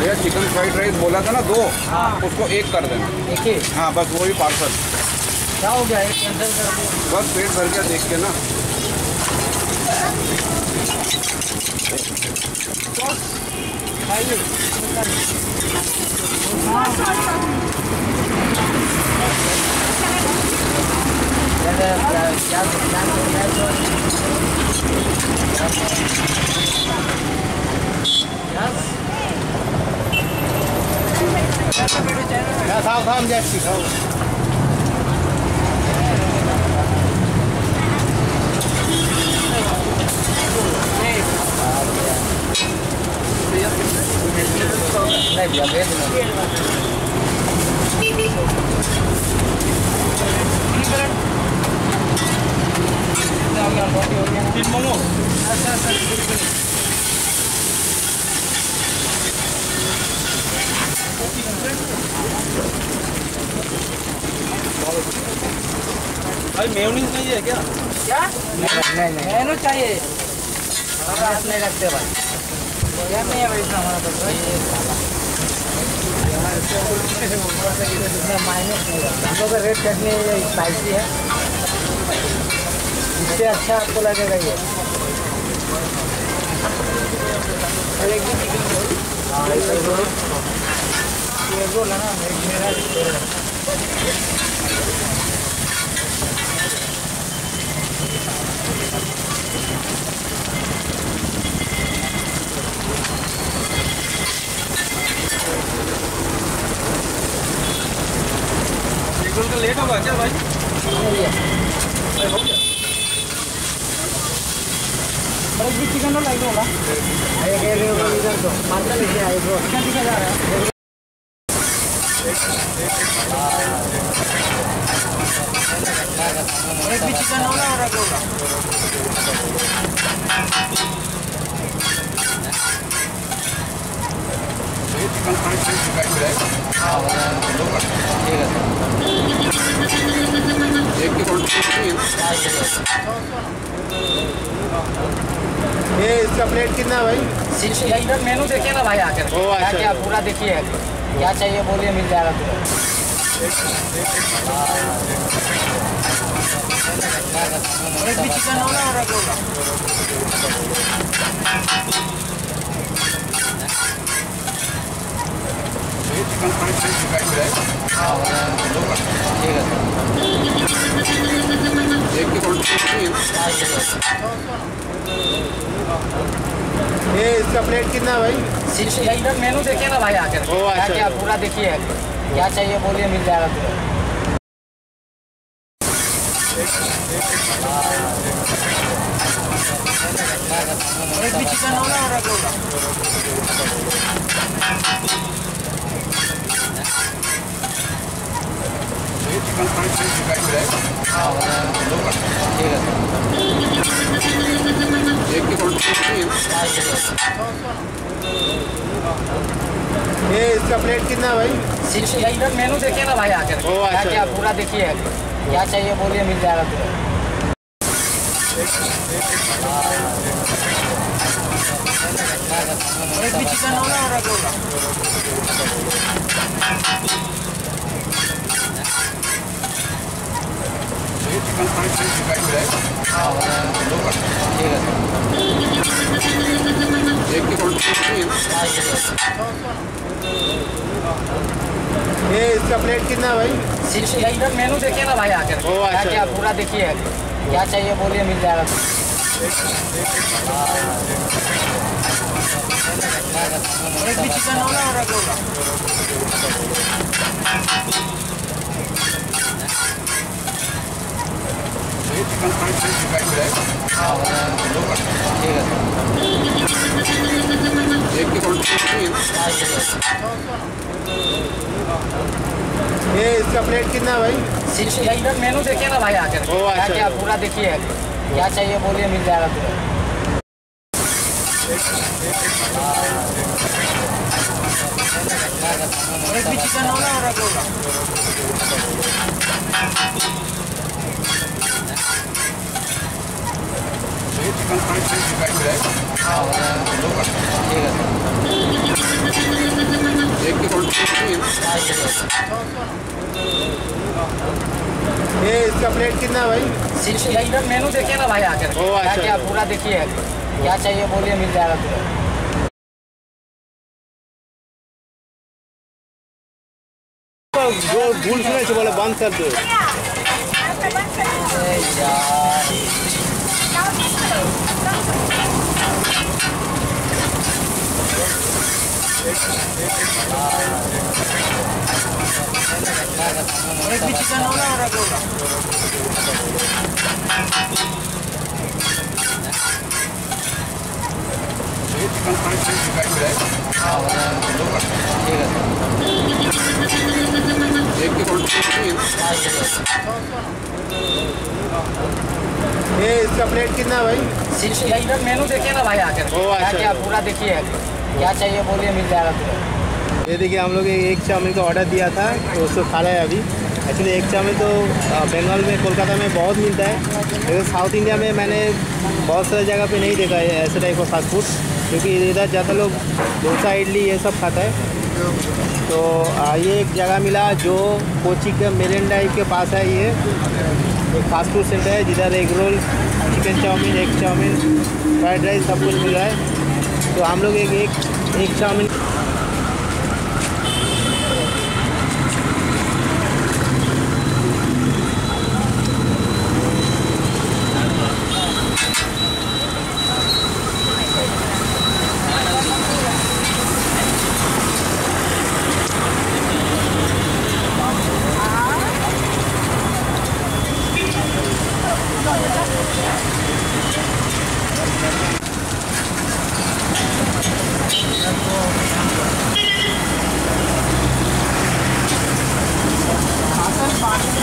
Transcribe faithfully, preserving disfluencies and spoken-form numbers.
भैया chicken fried rice बोला था ना दो, हाँ उसको एक कर देना। एक ही? हाँ बस वही पार्सल। क्या हो गया, एक कैंसिल कर दो। बस पेट भर गया देख के ना। खाइए। खाओ खाओ हम जाती खाओ। नहीं भैया भेज तीन मोमो। अच्छा अच्छा भाई मेयोनीज नहीं है क्या? क्या? नहीं नहीं मेयोनीज चाहिए। हमारा नहीं रखते भाई। क्या नहीं है भाई इसमें हमारा तो भाई माइनस नहीं रहता। हम लोग का रेड चटनी स्पाइसी है, इससे अच्छा आपको लगेगा ये। एक भी चिकन रोल, हाँ एक रोल, एक रोल है ना, एक मेरा तो लेट होगा क्या भाई? हो गया और भी चिकन रोल लाइक होगा। एक एक रोल इधर दो, पार्सल लेके आए ब्रो। क्या दिखा जा रहा है? एक भी चिकन होगा और एक होगा। चिकन फ्राइड राइस हाँ ठीक है एक की ये इसका प्लेट कितना भाई? इधर मेनू देखिए ना भाई आकर। ओ अच्छा, क्या क्या पूरा देखिए, क्या चाहिए बोलिए मिल जाएगा तुरंत। एक भी चिकन होगा और एक होगा। चिकन फ्राइड राइस हाँ ठीक है एक की ये इसका प्लेट कितना भाई? इधर मेनू देखिए ना भाई आकर। ओ अच्छा, क्या क्या पूरा देखिए, क्या चाहिए बोलिए मिल जाएगा तुरंत। एक भी चिकन होगा और एक होगा। चिकन फ्राइड राइस हाँ ठीक है एक की ये इसका प्लेट कितना भाई? इधर मेनू देखिए ना भाई आकर। ओ क्या अच्छा, क्या पूरा देखिए, क्या चाहिए बोलिए मिल जाएगा तुरंत। एक भी चिकन होगा और एक होगा। चिकन फ्राइड राइस हाँ ठीक है एक की ये इसका प्लेट कितना भाई? इधर मेनू देखिए ना भाई आकर। ओ क्या अच्छा, क्या पूरा देखिए, क्या चाहिए बोलिए मिल जाएगा। एक भी चिकन होगा और एक होगा। चिकन फ्राइड राइस हाँ ठीक है एक की ये इसका प्लेट कितना भाई? इधर मेनू देखिए ना भाई आकर। ओ क्या अच्छा, क्या पूरा देखिए, क्या चाहिए बोलिए मिल जाएगा तुरंत। एक भी चिकन होगा और एक होगा। चिकन फ्राइड राइस हाँ ठीक है ये इसका प्लेट कितना है भाई? सिर्फ यही पर मेनू देखिए ना भाई आकर ओ, क्या अच्छा, क्या अच्छा। पूरा देखिए क्या चाहिए बोलिए मिल जाएगा तुरंत। जो भूल सुने से बोले बंद कर दो। अरे यार एक भी चिकन होगा और एक होगा। ये चिकन फ्राइड राइस दिखाई दे रहा है। हाँ दो कर ठीक है एक की क्वांटिटी कितनी है? ये इसका प्लेट कितना है भाई? सिर्फ यही पर मेनू देखिए ना भाई आकर ओ, क्या अच्छा, क्या अच्छा। पूरा देखिए क्या चाहिए बोलिए मिल जाएगा तुरंत। ये देखिए हम लोग एक चाउमीन का ऑर्डर दिया था तो उसको खा रहे हैं अभी। एक्चुअली एक चाउमीन तो बंगाल में कोलकाता में बहुत मिलता है, लेकिन साउथ इंडिया में मैंने बहुत सारी जगह पे नहीं देखा है ऐसे टाइप का फास्ट फूड, क्योंकि इधर ज़्यादा लोग डोसा इडली ये सब खाता है। तो ये एक जगह मिला जो कोची के मेरिन ड्राइव के पास है। ये एक फास्ट फूड सेंटर है जिधर egg roll, chicken chowmein, egg chowmein, fried rice सब कुछ मिल रहा है। तो हम लोग एक एक, एक चाउमीन पार्सल